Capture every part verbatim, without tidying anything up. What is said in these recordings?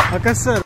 आकाश sir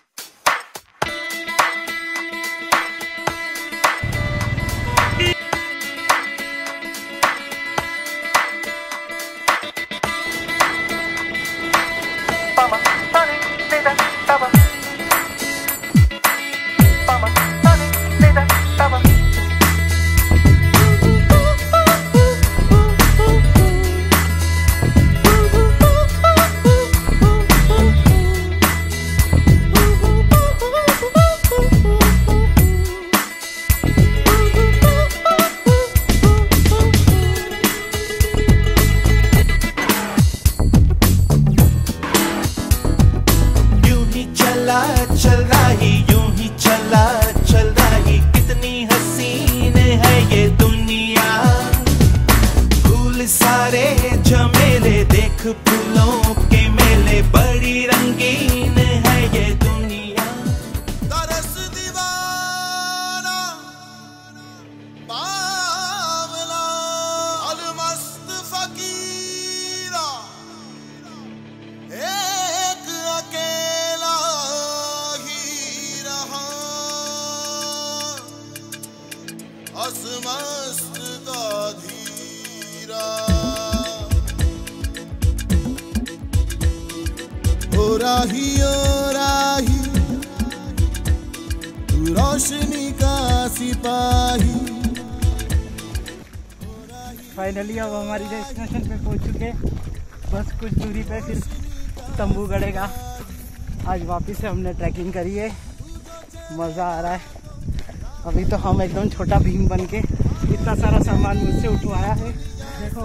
चल रही यूं ही चला चल रही, कितनी हसीन है ये दुनिया। फूल सारे झमेले देख फूलों के मेले, बड़ी रंगीन है ये दुनिया। तरस दीवाना बावला अलमस्त फकीरा, एक अकेला मस्त का धीरा। ओ राही ओ राही तू रोशनी का सिपाही। फाइनली अब हमारी डेस्टिनेशन पे पहुंच चुके, बस कुछ दूरी पे फिर तंबू गड़ेगा। आज वापस से हमने ट्रैकिंग करी है, मज़ा आ रहा है। अभी तो हम एकदम छोटा भीम बन के इतना सारा सामान मुझसे उठवाया है। देखो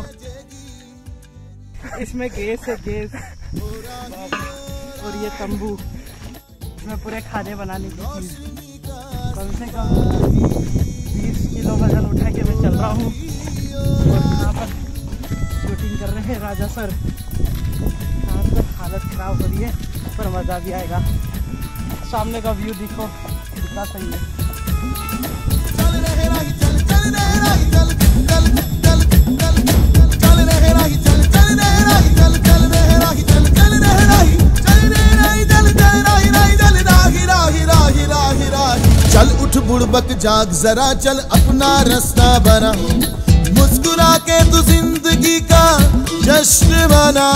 इसमें गैस है, गैस और ये तंबू, इसमें पूरे खाने बनाने की चीज़। कम से कम बीस किलो वजन उठा के मैं चल रहा हूँ और यहाँ पर शूटिंग कर रहे हैं राजा सर। यहाँ पर हालत ख़राब हो रही है पर मज़ा भी आएगा। सामने का व्यू देखो कितना सही है। चल रहे राही चल चल रहे राही चल चल चल चल चल रहे राही चल चल रहे राही चल चल रहे राही चल चल रहे राही चल रहे राही चल चल राही राही चल राही राही राही राही राही। चल उठ बुड़बक जाग जरा, चल अपना रास्ता बना, मुस्कुरा के तू जिंदगी का जश्न बना।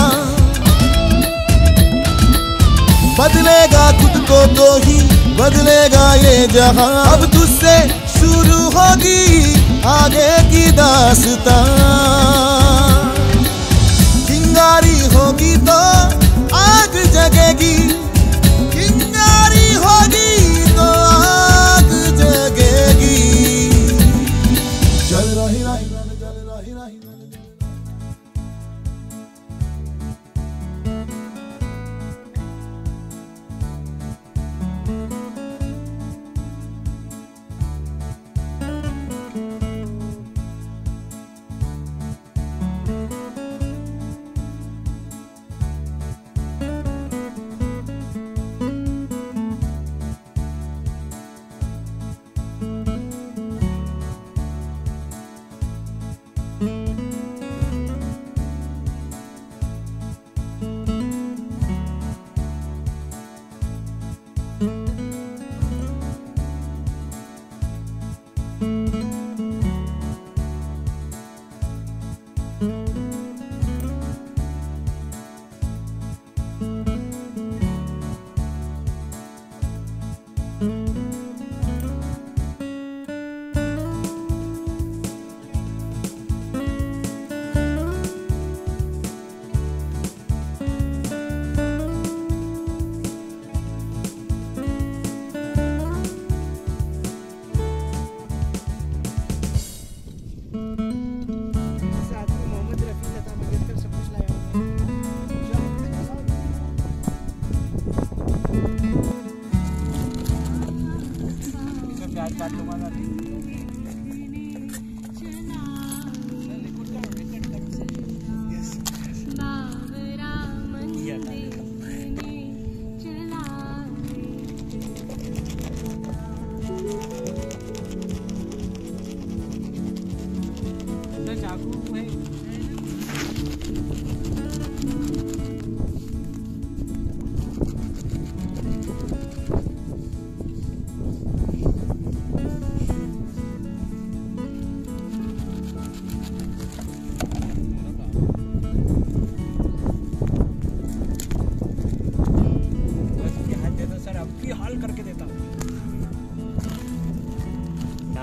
बदलेगा खुद को तो ही बदलेगा ये जहां, अब तुझसे शुरू होगी आगे की दास्तां। चिंगारी होगी तो आग जगेगी, चिंगारी होगी तो आग जगेगी। चल रही रही चल रही रही।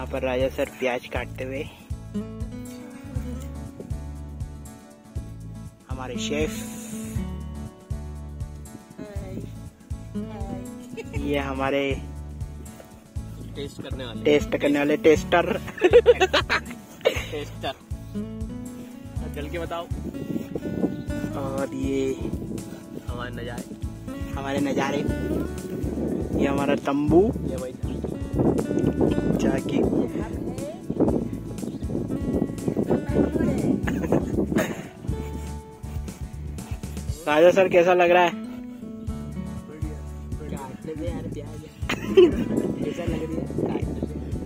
पर राजा सर प्याज काटते हुए, हमारे शेफ, ये हमारे टेस्ट करने वाले टेस्ट करने वाले टेस्टर टेस्टर चल के बताओ। और ये हमारे नजारे हमारे नज़ारे, ये हमारा तंबू, ये भाई जाके राजा सर कैसा लग रहा है? काटने दे यार प्याज कैसा लग रही है काटने दे।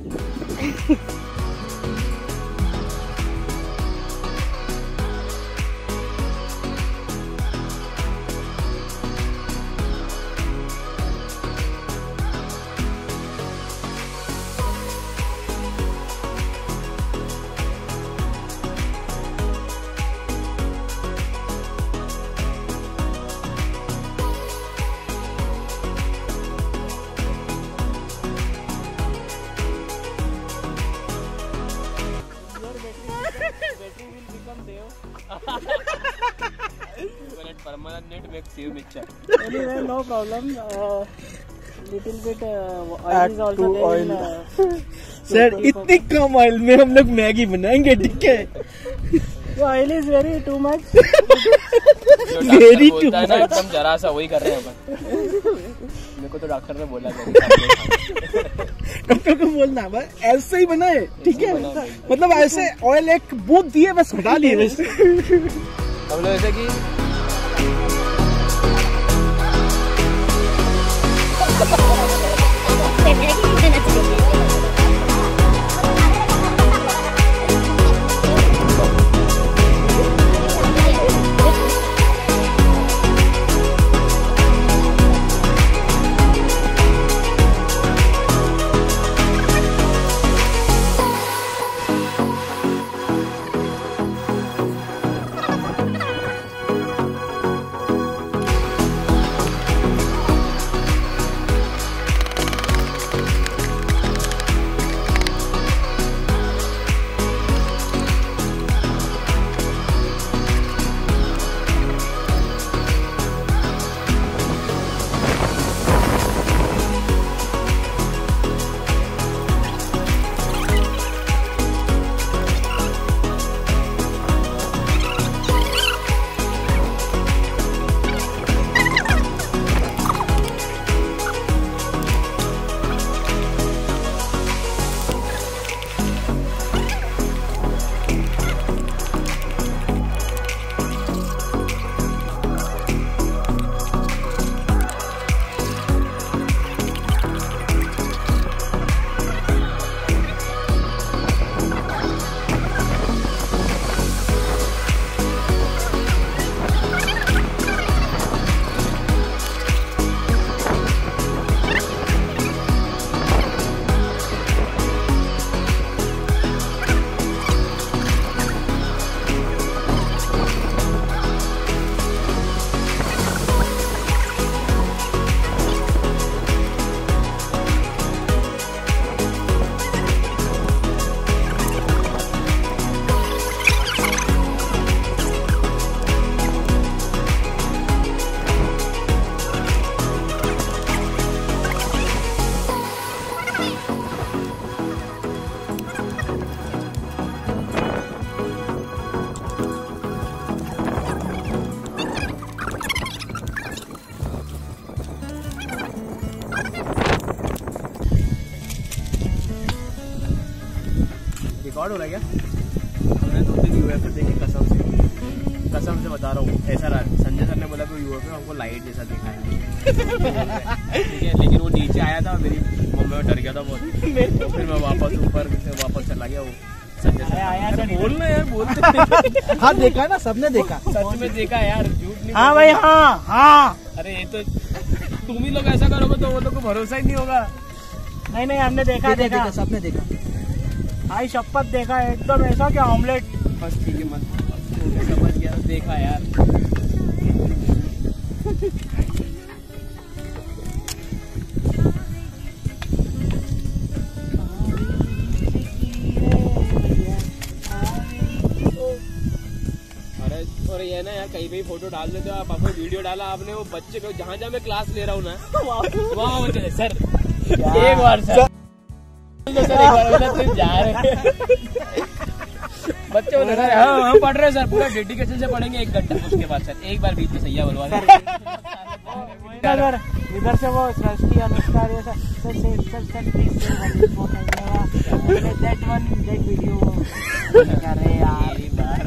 Permanent net makes you mixture. Anyway, no problem. Uh, little bit uh, oil Add is also to there. oil. In, uh, sir इतनी कम ऑयल में हम लोग मैगी बनाएंगे, ठीक है? the oil is very too much. Very too much एकदम जरा सा वही कर रहे हैं अपन। मेरे को तो डॉक्टर ने बोला था डॉक्टर को बोलना बस ऐसे ही बनाए, ठीक है? मतलब ऐसे ऑयल एक बूंद दिए बस हटा लिए बस। हम लोग ऐसे कि रिकॉर्ड हो रहा है क्या? हमने दो तीन यूएफओ देखे कसम से, कसम से बता रहा हूँ। ऐसा रहा, संजय सर ने बोला कि यूएफओ हमको लाइट जैसा दिखा है, ठीक है? लेकिन वो नीचे आया था, मेरी मम्मी में डर गया था बहुत, तो फिर मैं वापस ऊपर वापस चला गया। वो संजय सर आया, बोलना यार, बोलते हाँ देखा ना, सबने देखा, सच में देखा यार, झूठ नहीं। हाँ भाई, हाँ हाँ। अरे ये तो तुम ही लोग ऐसा करोगे तो वो लोग को भरोसा ही नहीं होगा। नहीं नहीं, हमने देखा देखा, देखा सबने देखा, आई शपथ देखा एकदम ऐसा क्या ऑमलेट। बस ठीक है, मत समझ गया, देखा यार। है ना यार, कहीं पे फोटो डाल देते हो आप, आपने वीडियो डाला आपने, वो बच्चे को जहाँ जहाँ मैं क्लास ले रहा हूँ ना वहाँ बच्चे सर एक बार सर सर एक बार तुम जा रहे बच्चे बोले सर हाँ हम पढ़ रहे हैं सर, पूरा डेडिकेशन से पढ़ेंगे एक घंटा, उसके बाद सर एक बार बीच में सैया बोलवा इधर इधर से वो सृष्टि अनुष्का ये sir sir sir sir sir please that one that video अरे यार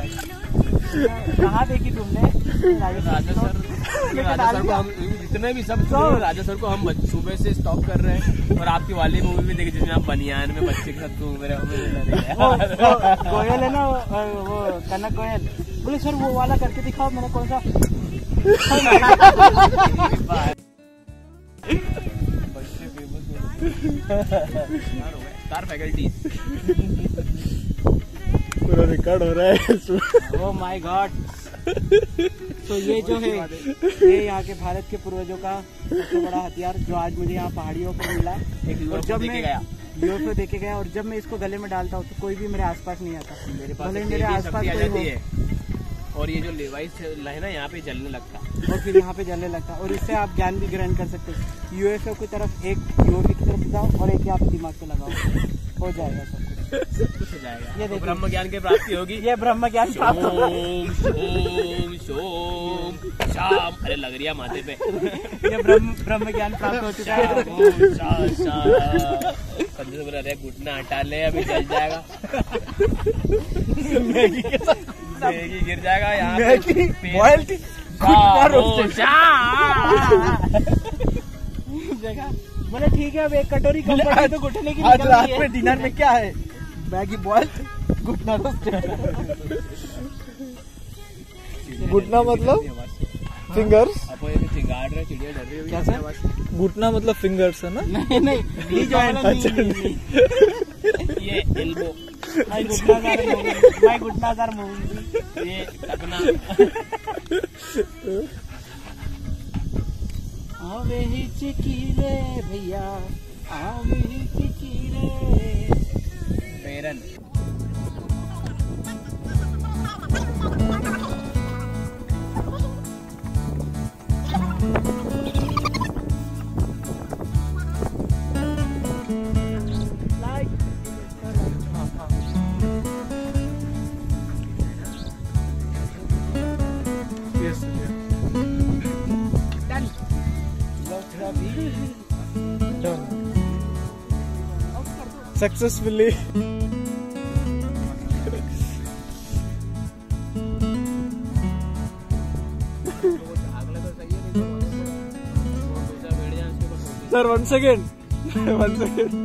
कहाँ देखी तुमने? राजा सर राजा सर को हम जितने भी सब राजा सर को हम सुबह से स्टॉप कर रहे हैं, और आपकी वाली मूवी भी देखी जिसमें आप बनियान में बच्चे के साथ घूम रहे हो। गोयल है ना वो कनक गोयल, बोले सर वो वाला करके दिखाओ, मैंने कौन सा स्टार फैकल्टी पूरा रिकॉर्ड हो रहा है। Oh my God. तो ये जो है ये यहाँ के भारत के पूर्वजों का सबसे बड़ा हथियार, जो आज मुझे यहाँ पहाड़ियों पर मिला, और जब मैं यूएफओ देखे गया और जब मैं इसको गले में डालता हूँ तो कोई भी मेरे आसपास नहीं आता, मेरे पास भले मेरे आसपास कोई हो, और ये जो लेवाइस है ना यहाँ पे जलने लगता और फिर यहाँ पे जलने लगता, और इससे आप ज्ञान भी ग्रहण कर सकते हो। यूएफओ की तरफ एक यूएफओ की तरफ जाओ और एक आप दिमाग पे लगाओ, हो जाएगा सब कुछ, सब कुछ हो जाएगा। ये तो ब्रह्म ज्ञान की प्राप्ति होगी। ये ब्रह्म ज्ञान प्राप्त होगा। ओम सोम सोम शाम, अरे लग रही है माथे पे। ये ब्रह्म ब्रह्म ज्ञान प्राप्त हो चुका है। ओम शा शा संजय से बोला अरे घुटना हटा ले अभी जल जाएगा, मैगी के साथ मैगी गिर जाएगा यहाँ मैगी पे। बॉइल्ड घुटना रोस्ट जगह बोले ठीक है, अब एक कटोरी कम पड़ी तो घुटने की आज निकल रात रही है। में डिनर में क्या है? मैगी बॉइल्ड घुटना रोस्ट। घुटना मतलब फिंगर्स, अब ये चिंगाड़ रहे चिड़िया डर रही होगी। क्या सर? घुटना मतलब फिंगर्स है ना? नहीं नहीं नी जॉइंट, अच्छा, ये एल्बो, माय घुटनादार मूवी, माय घुटनादार मूवी, ये टकना। आवे ही चिकीले भैया, आवे ही चिकीले। पेरन successfully. Sir one second one second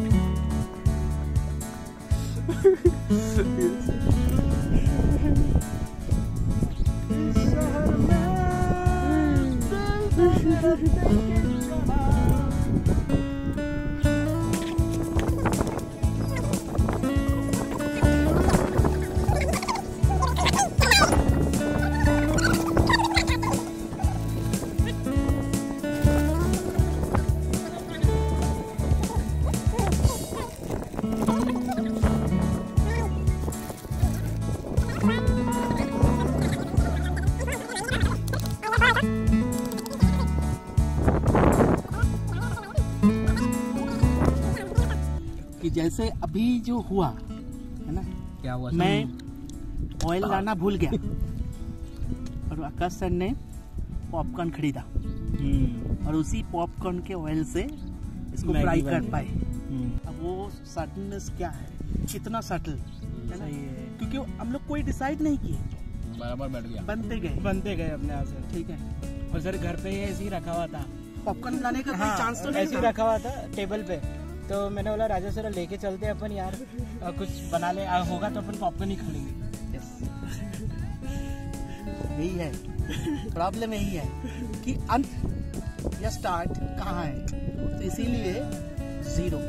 कि जैसे अभी जो हुआ है ना, क्या हुआ? मैं ऑयल लाना भूल गया और आकाश सर ने पॉपकॉर्न खरीदा और उसी पॉपकॉर्न के ऑयल से इसको मैगी फ्राई बन कर गई। पाए। अब वो सटलनेस क्या है, कितना सटल है ना, क्योंकि हम लोग कोई डिसाइड नहीं किए, बराबर बैठ गया, बनते गए बनते गए अपने आप से। ठीक है। और सर घर पे ऐसे ही रखा हुआ था, पॉपकॉर्न लाने का कोई चांस तो नहीं ऐसे ही था। रखा हुआ था टेबल पे, तो मैंने बोला राजा सर लेके चलते हैं अपन यार, आ, कुछ बना ले, आ, होगा तो अपन पॉपकॉर्न ही खा लेंगे। यही है प्रॉब्लम, यही है कि अंत या स्टार्ट कहाँ है, तो इसीलिए जीरो।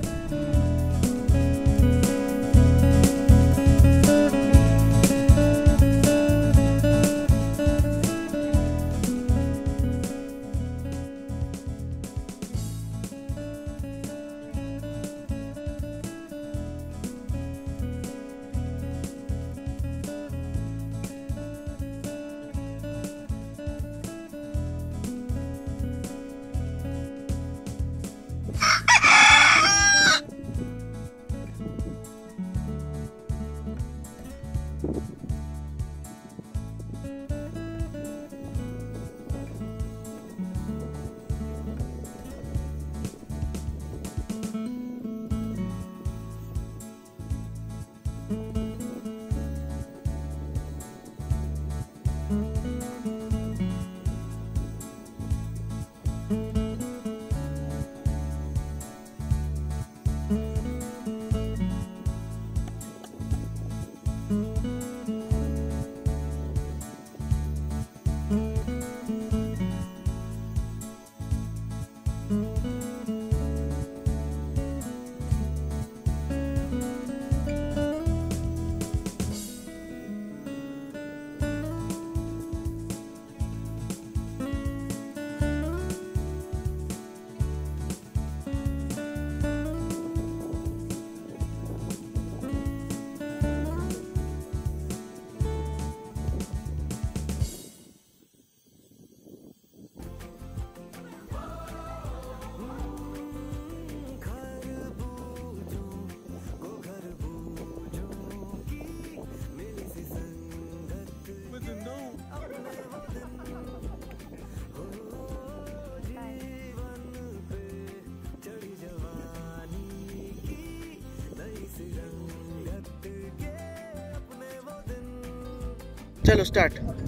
चलो स्टार्ट।